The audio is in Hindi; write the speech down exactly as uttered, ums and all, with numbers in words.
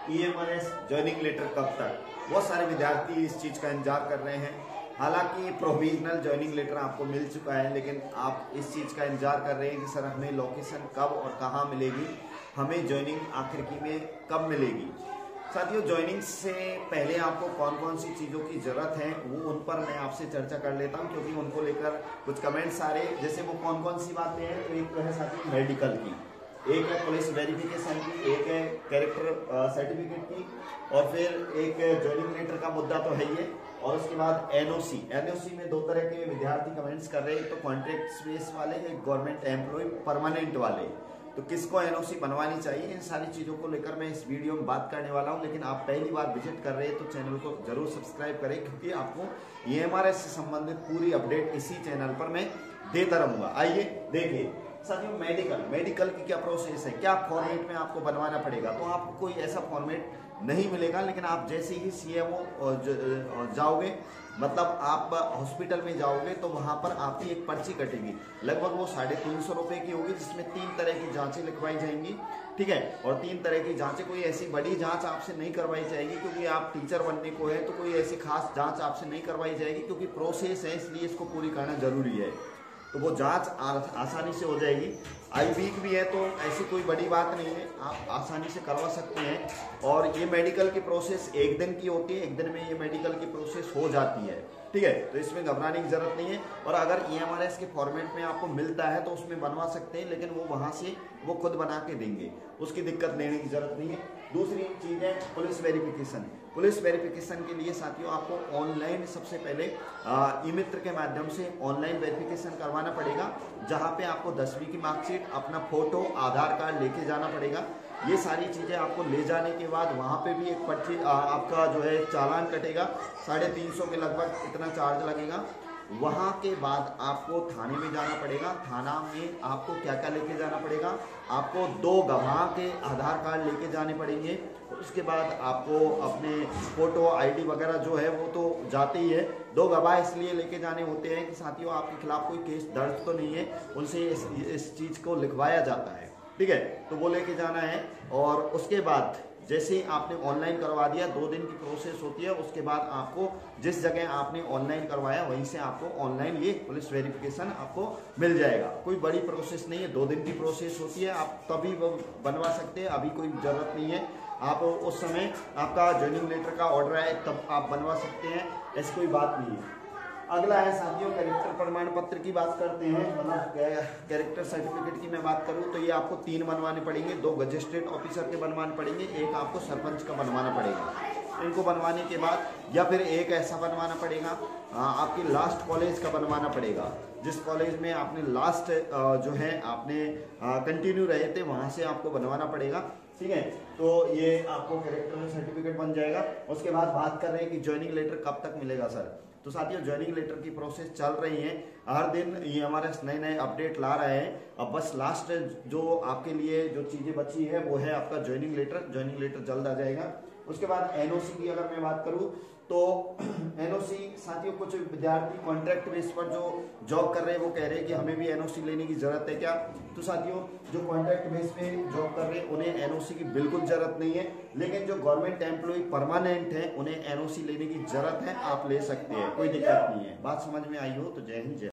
ई M R S joining letter कब तक, बहुत सारे विद्यार्थी इस चीज का इंतजार कर रहे हैं। हालांकि प्रोविजनल ज्वाइनिंग लेटर आपको मिल चुका है, लेकिन आप इस चीज का इंतजार कर रहे हैं कि सर हमें लोकेशन कब और कहाँ मिलेगी, हमें ज्वाइनिंग आखिर की में कब मिलेगी। साथियों, ज्वाइनिंग से पहले आपको कौन कौन सी चीज़ों की ज़रूरत है वो उन पर मैं आपसे चर्चा कर लेता हूं, क्योंकि उनको लेकर कुछ कमेंट्स आ रहे हैं। जैसे वो कौन कौन सी बातें हैं, तो एक तो है साथियों मेडिकल की, एक है पुलिस वेरिफिकेशन की, एक है कैरेक्टर सर्टिफिकेट की, और फिर एक ज्वाइनिंग लेटर का मुद्दा तो है ही, और उसके बाद एन ओ सी। एन ओ सी में दो तरह के विद्यार्थी कमेंट्स कर रहे हैं, एक तो कॉन्ट्रैक्ट बेस वाले, एक गवर्नमेंट एम्प्लॉय परमानेंट वाले। तो किसको एन ओ सी बनवानी चाहिए, इन सारी चीज़ों को लेकर मैं इस वीडियो में बात करने वाला हूं। लेकिन आप पहली बार विजिट कर रहे हैं तो चैनल को जरूर सब्सक्राइब करें, क्योंकि आपको ई एम आर एस से संबंधित पूरी अपडेट इसी चैनल पर मैं देता रहूंगा। आइए देखिए साथियों, मेडिकल मेडिकल की क्या प्रोसेस है, क्या फॉर्मेट में आपको बनवाना पड़ेगा। तो आपको कोई ऐसा फॉर्मेट नहीं मिलेगा, लेकिन आप जैसे ही सी एम ओ जाओगे, मतलब आप हॉस्पिटल में जाओगे, तो वहां पर आपकी एक पर्ची कटेगी, लगभग वो साढ़े तीन सौ रुपए की होगी, जिसमें तीन तरह की जांचें लिखवाई जाएंगी, ठीक है। और तीन तरह की जांचें, कोई ऐसी बड़ी जांच आपसे नहीं करवाई जाएगी, क्योंकि आप टीचर बनने को है, तो कोई ऐसी खास जांच आपसे नहीं करवाई जाएगी, क्योंकि प्रोसेस है, इसलिए इसको पूरी करना जरूरी है। तो वो जांच आसानी से हो जाएगी। आई वीक भी है, तो ऐसी कोई बड़ी बात नहीं है, आप आसानी से करवा सकते हैं। और ये मेडिकल की प्रोसेस एक दिन की होती है, एक दिन में ये मेडिकल की प्रोसेस हो जाती है, ठीक है। तो इसमें घबराने की जरूरत नहीं है। और अगर ई एम आर एस के फॉर्मेट में आपको मिलता है तो उसमें बनवा सकते हैं, लेकिन वो वहां से वो खुद बना के देंगे, उसकी दिक्कत लेने की जरूरत नहीं है। दूसरी चीज है पुलिस वेरिफिकेशन। पुलिस वेरिफिकेशन के लिए साथियों आपको ऑनलाइन सबसे पहले ई मित्र के माध्यम से ऑनलाइन वेरिफिकेशन करवाना पड़ेगा, जहां पे आपको दसवीं की मार्कशीट, अपना फोटो, आधार कार्ड लेके जाना पड़ेगा। ये सारी चीजें आपको ले जाने के बाद वहां पे भी एक पर्ची आपका जो है चालान कटेगा, साढ़े तीन सौ के लगभग इतना चार्ज लगेगा। वहां के बाद आपको थाने में जाना पड़ेगा। थाना में आपको क्या क्या लेके जाना पड़ेगा, आपको दो गवाह के आधार कार्ड लेके जाने पड़ेंगे। उसके बाद आपको अपने फोटो, आईडी वगैरह जो है वो तो जाते ही है। दो गवाह इसलिए लेके जाने होते हैं कि साथियों आपके खिलाफ कोई केस दर्ज तो नहीं है, उनसे इस, इस चीज को लिखवाया जाता है, ठीक है। तो वो लेके जाना है। और उसके बाद जैसे ही आपने ऑनलाइन करवा दिया, दो दिन की प्रोसेस होती है। उसके बाद आपको जिस जगह आपने ऑनलाइन करवाया वहीं से आपको ऑनलाइन ये पुलिस वेरिफिकेशन आपको मिल जाएगा। कोई बड़ी प्रोसेस नहीं है, दो दिन की प्रोसेस होती है, आप तभी वो बनवा सकते हैं, अभी कोई जरूरत नहीं है। आप उस समय आपका ज्वाइनिंग लेटर का ऑर्डर है तब आप बनवा सकते हैं, ऐसी कोई बात नहीं है। अगला है साथियों कैरेक्टर प्रमाण पत्र की बात करते हैं, मतलब कैरेक्टर सर्टिफिकेट की मैं बात करूं तो ये आपको तीन बनवाने पड़ेंगे, दो मजिस्ट्रेट ऑफिसर के बनवाने पड़ेंगे, एक आपको सरपंच का बनवाना पड़ेगा। इनको बनवाने के बाद या फिर एक ऐसा बनवाना पड़ेगा आपकी लास्ट कॉलेज का बनवाना पड़ेगा, जिस कॉलेज में आपने लास्ट जो है आपने कंटिन्यू रहे थे वहां से आपको बनवाना पड़ेगा, ठीक है। तो ये आपको कैरेक्टर सर्टिफिकेट बन जाएगा। उसके बाद बात कर रहे हैं कि ज्वाइनिंग लेटर कब तक मिलेगा सर। तो साथियों ज्वाइनिंग लेटर की प्रोसेस चल रही है, हर दिन ये हमारे नए नए अपडेट ला रहे हैं। अब बस लास्ट जो आपके लिए जो चीजें बची है वो है आपका ज्वाइनिंग लेटर। ज्वाइनिंग लेटर जल्द आ जाएगा। उसके बाद एन ओ सी की अगर मैं बात करूं तो एन ओ सी साथियों कुछ विद्यार्थी कॉन्ट्रैक्ट बेस पर जो जॉब कर रहे हैं वो कह रहे हैं कि हमें भी एन ओ सी लेने की जरूरत है क्या। तो साथियों जो कॉन्ट्रैक्ट बेस पे जॉब कर रहे हैं उन्हें एन ओ सी की बिल्कुल जरूरत नहीं है, लेकिन जो गवर्नमेंट एम्प्लॉय परमानेंट है उन्हें एन ओ सी लेने की जरूरत है, आप ले सकते हैं, कोई दिक्कत नहीं है। बात समझ में आई हो तो जय हिंद जय।